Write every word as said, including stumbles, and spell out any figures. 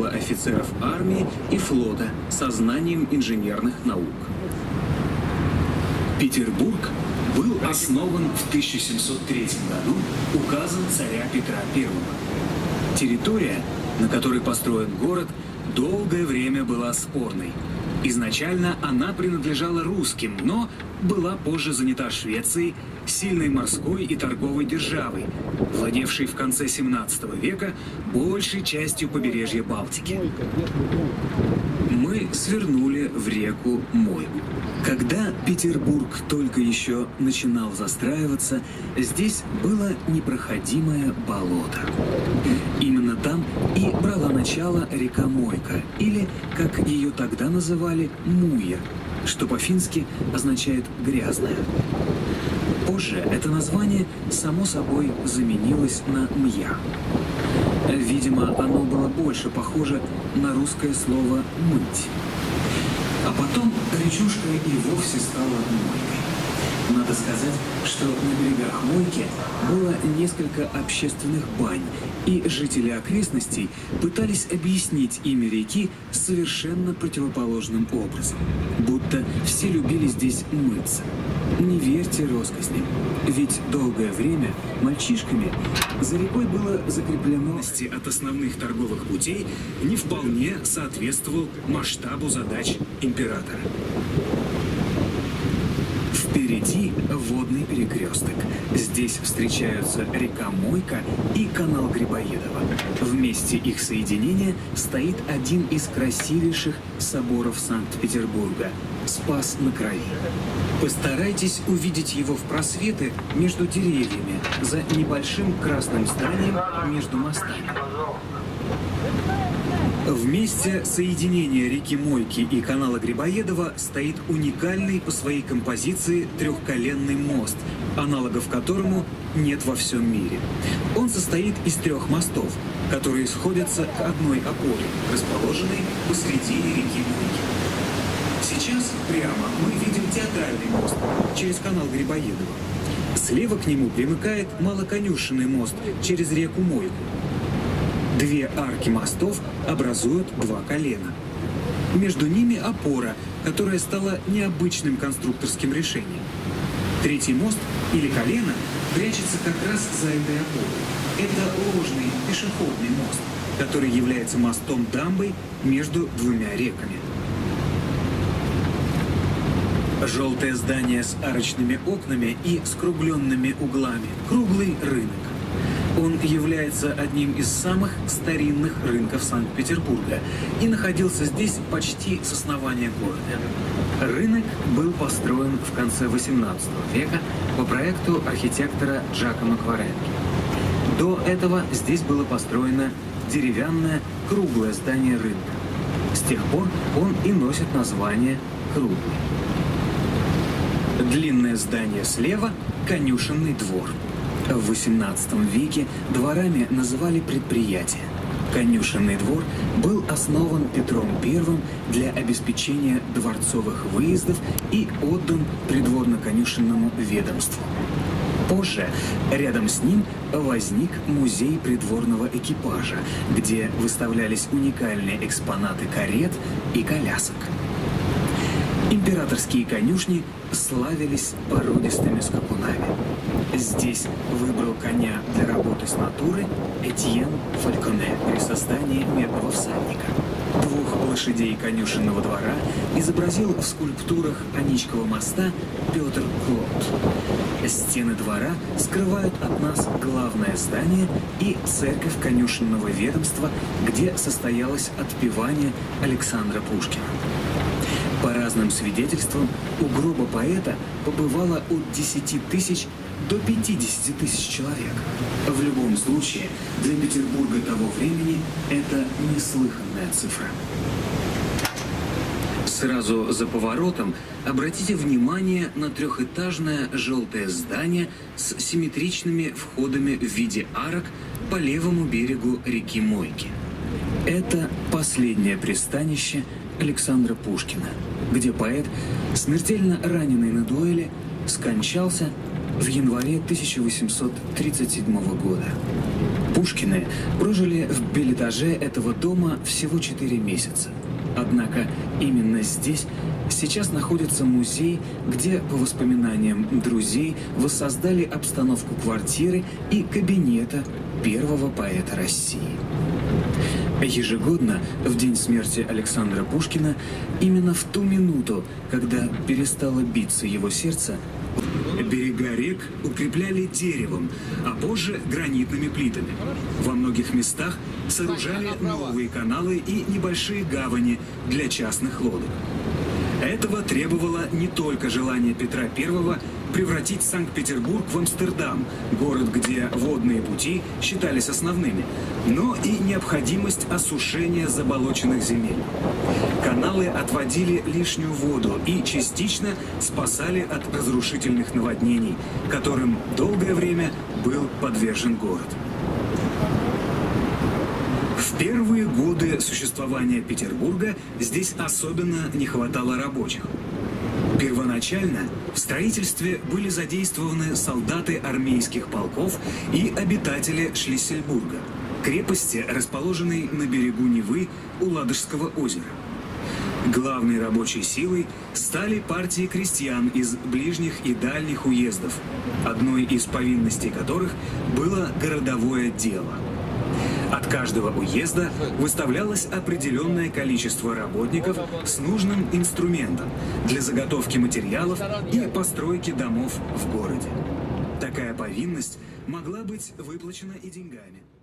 было офицеров армии и флота со знанием инженерных наук. Петербург был основан в тысяча семьсот третьем году указом царя Петра Первого. Территория, на которой построен город, долгое время была спорной. Изначально она принадлежала русским, но была позже занята Швецией, сильной морской и торговой державой, владевшей в конце семнадцатого века большей частью побережья Балтики. Мы свернули в реку Мойку. Когда Петербург только еще начинал застраиваться, здесь было непроходимое болото. Именно там и брала начало река Мойка, или, как ее тогда называли, Муя, что по-фински означает «грязная». Позже это название само собой заменилось на «мья». Видимо, оно было больше похоже на русское слово «мыть». А потом речушка и вовсе стала Мойкой. Надо сказать, что на берегах Мойки было несколько общественных бань, и жители окрестностей пытались объяснить имя реки совершенно противоположным образом. Будто все любили здесь мыться. Не верьте россказням, ведь долгое время мальчишками за рекой было закреплено от основных торговых путей не вполне соответствовал масштабу задач императора. Впереди водный перекресток. Здесь встречаются река Мойка и канал Грибоедова. В месте их соединения стоит один из красивейших соборов Санкт-Петербурга – Спас на Крови. Постарайтесь увидеть его в просветы между деревьями за небольшим красным зданием между мостами. В месте соединения реки Мойки и канала Грибоедова стоит уникальный по своей композиции трехколенный мост, аналогов которому нет во всем мире. Он состоит из трех мостов, которые сходятся к одной опоре, расположенной посредине реки Мойки. Сейчас прямо мы видим театральный мост через канал Грибоедова. Слева к нему примыкает малоконюшенный мост через реку Мойку. Две арки мостов образуют два колена. Между ними опора, которая стала необычным конструкторским решением. Третий мост, или колено, прячется как раз за этой опорой. Это ложный пешеходный мост, который является мостом-дамбой между двумя реками. Желтое здание с арочными окнами и скругленными углами. Круглый рынок. Он является одним из самых старинных рынков Санкт-Петербурга и находился здесь почти с основания города. Рынок был построен в конце восемнадцатого века по проекту архитектора Джакомо Кварелли. До этого здесь было построено деревянное круглое здание рынка. С тех пор он и носит название «Круглый». Длинное здание слева – конюшенный двор. В восемнадцатом веке дворами называли предприятия. Конюшенный двор был основан Петром Первым для обеспечения дворцовых выездов и отдан придворно-конюшенному ведомству. Позже рядом с ним возник музей придворного экипажа, где выставлялись уникальные экспонаты карет и колясок. Императорские конюшни славились породистыми скакунами. Здесь выбрал коня для работы с натуры Этьен Фальконе при создании медного всадника. Двух лошадей конюшенного двора изобразил в скульптурах Аничкова моста Петр Клод. Стены двора скрывают от нас главное здание и церковь конюшенного ведомства, где состоялось отпевание Александра Пушкина. По разным свидетельствам, у гроба поэта побывало от десяти тысяч до пятидесяти тысяч человек. В любом случае, для Петербурга того времени это неслыханная цифра. Сразу за поворотом обратите внимание на трехэтажное желтое здание с симметричными входами в виде арок по левому берегу реки Мойки. Это последнее пристанище Александра Пушкина, где поэт, смертельно раненый на дуэли, скончался в январе тысяча восемьсот тридцать седьмого года. Пушкины прожили в бельэтаже этого дома всего четыре месяца. Однако именно здесь сейчас находится музей, где, по воспоминаниям друзей, воссоздали обстановку квартиры и кабинета первого поэта России. Ежегодно, в день смерти Александра Пушкина, именно в ту минуту, когда перестало биться его сердце, берега рек укрепляли деревом, а позже гранитными плитами. Во многих местах сооружали новые каналы и небольшие гавани для частных лодок. Этого требовало не только желание Петра Первого превратить Санкт-Петербург в Амстердам, город, где водные пути считались основными, но и необходимость осушения заболоченных земель. Каналы отводили лишнюю воду и частично спасали от разрушительных наводнений, которым долгое время был подвержен город. В первые годы существования Петербурга здесь особенно не хватало рабочих. Первоначально в строительстве были задействованы солдаты армейских полков и обитатели Шлиссельбурга, крепости, расположенной на берегу Невы у Ладожского озера. Главной рабочей силой стали партии крестьян из ближних и дальних уездов, одной из повинностей которых было городовое дело. От каждого уезда выставлялось определенное количество работников с нужным инструментом для заготовки материалов и постройки домов в городе. Такая повинность могла быть выплачена и деньгами.